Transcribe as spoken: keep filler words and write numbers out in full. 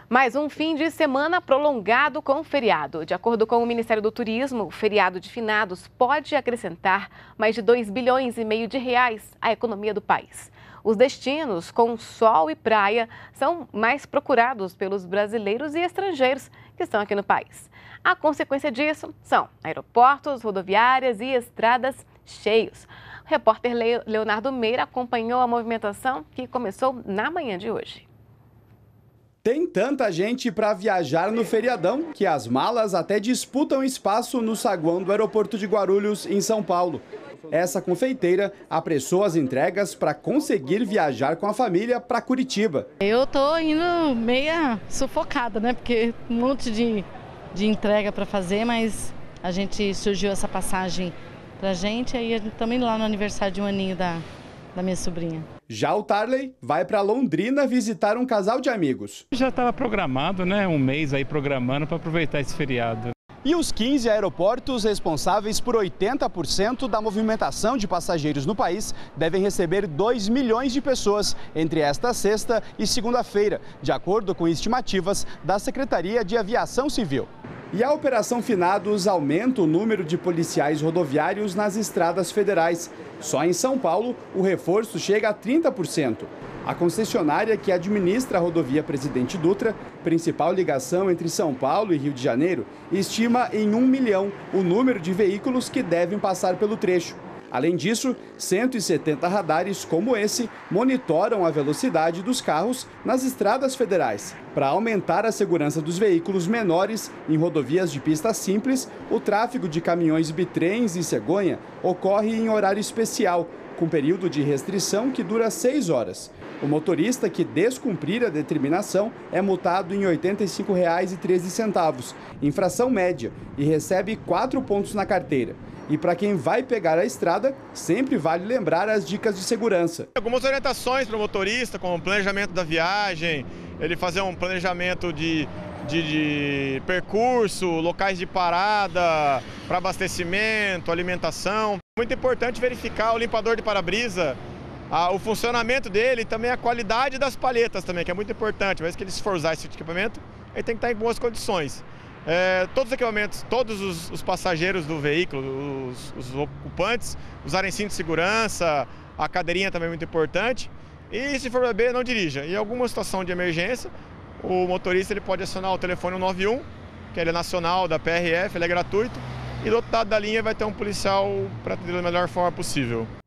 Mais um fim de semana prolongado com feriado. De acordo com o Ministério do Turismo, o feriado de finados pode acrescentar mais de dois bilhões e meio de reais à economia do país. Os destinos com sol e praia são mais procurados pelos brasileiros e estrangeiros que estão aqui no país. A consequência disso são aeroportos, rodoviárias e estradas cheios. O repórter Leonardo Meira acompanhou a movimentação que começou na manhã de hoje. Tem tanta gente para viajar no feriadão que as malas até disputam espaço no saguão do aeroporto de Guarulhos, em São Paulo. Essa confeiteira apressou as entregas para conseguir viajar com a família para Curitiba. Eu tô indo meia sufocada, né? Porque um monte de, de entrega para fazer, mas a gente surgiu essa passagem pra gente, aí a gente também lá no aniversário de um aninho da, da minha sobrinha. Já o Tarley vai para Londrina visitar um casal de amigos. Já estava programado, né? Um mês aí programando para aproveitar esse feriado. E os quinze aeroportos responsáveis por oitenta por cento da movimentação de passageiros no país devem receber dois milhões de pessoas entre esta sexta e segunda-feira, de acordo com estimativas da Secretaria de Aviação Civil. E a Operação Finados aumenta o número de policiais rodoviários nas estradas federais. Só em São Paulo, o reforço chega a trinta por cento. A concessionária que administra a rodovia Presidente Dutra, principal ligação entre São Paulo e Rio de Janeiro, estima em um milhão o número de veículos que devem passar pelo trecho. Além disso, cento e setenta radares como esse monitoram a velocidade dos carros nas estradas federais. Para aumentar a segurança dos veículos menores em rodovias de pista simples, o tráfego de caminhões bitrens e cegonha ocorre em horário especial, com período de restrição que dura seis horas. O motorista que descumprir a determinação é multado em oitenta e cinco reais e treze centavos, infração média, e recebe quatro pontos na carteira. E para quem vai pegar a estrada, sempre vale lembrar as dicas de segurança. Algumas orientações para o motorista, como o planejamento da viagem, ele fazer um planejamento de, de, de percurso, locais de parada, para abastecimento, alimentação. Muito importante verificar o limpador de para-brisa, o funcionamento dele e também a qualidade das palhetas também, que é muito importante. Mas que ele se for usar esse equipamento, ele tem que estar em boas condições. É, todos os equipamentos, todos os, os passageiros do veículo, os, os ocupantes, usarem cinto de segurança, a cadeirinha também é muito importante. E se for beber, não dirija. Em alguma situação de emergência, o motorista ele pode acionar o telefone um nove um, que ele é nacional da P R F, ele é gratuito. E do outro lado da linha vai ter um policial para atender da melhor forma possível.